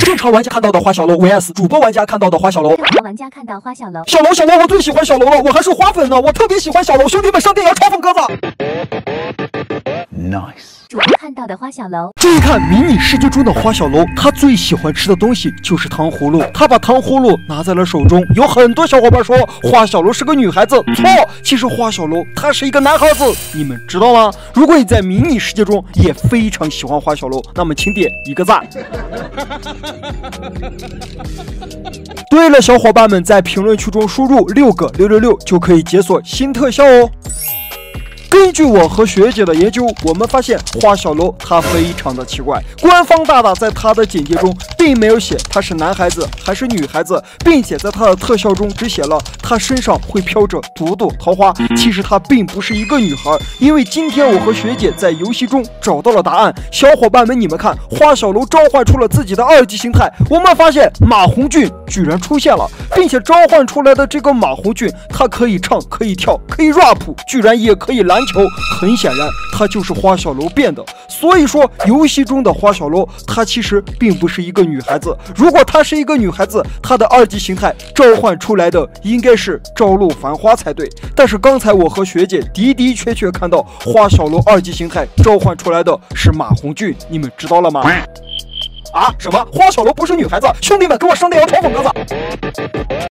正常玩家看到的花小楼 vs 主播玩家看到的花小楼。 正常玩家看到花小楼。 小楼，我最喜欢小楼了，我还是花粉呢，我特别喜欢小楼，兄弟们上电摇嘲讽鸽子。 Nice。 主播看到的花小楼。 注意看，迷你世界中的花小楼，他最喜欢吃的东西就是糖葫芦。他把糖葫芦拿在了手中，有很多小伙伴说花小楼是个女孩子，错，其实花小楼他是一个男孩子，你们知道吗？如果你在迷你世界中也非常喜欢花小楼，那么请点一个赞。对了，小伙伴们在评论区中输入6个666就可以解锁新特效哦。根据我和学姐的研究，我们发现花小楼他非常的奇怪。官方大大在他的简介中并没有写他是男孩子还是女孩子，并且在他的特效中只写了他身上会飘着朵朵桃花。其实他并不是一个女孩，因为今天我和学姐在游戏中找到了答案。小伙伴们，你们看，花小楼召唤出了自己的2级形态，我们发现马红俊居然出现了，并且召唤出来的这个马红俊，他可以唱，可以跳，可以 rap， 居然也可以篮球。很显然，他就是花小楼变的。所以说，游戏中的花小楼，她其实并不是一个女孩子。如果她是一个女孩子，她的2级形态召唤出来的应该是朝露繁花才对。但是刚才我和学姐的确看到花小楼2级形态召唤出来的是马红俊，你们知道了吗？啊？什么？花小楼不是女孩子？兄弟们，给我上电摇嘲讽鸽子！